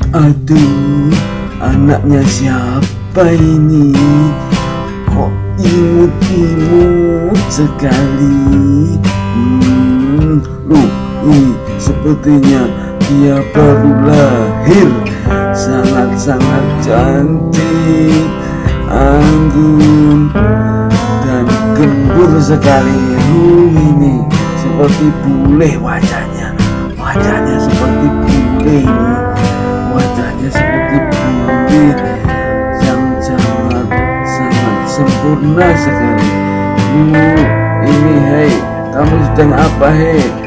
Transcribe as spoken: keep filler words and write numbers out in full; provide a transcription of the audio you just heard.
Aduh, anaknya siapa ini? Kok imut-imut sekali? Hmm, loh, ini sepertinya dia baru lahir. Sangat-sangat cantik, anggun, dan gembur sekali. Uh, ini seperti bule wajahnya. Wajahnya seperti bule ini. Wajahnya seperti bule yang sangat sangat sempurna sekali. Uh, ini hei, kamu sedang apa hei?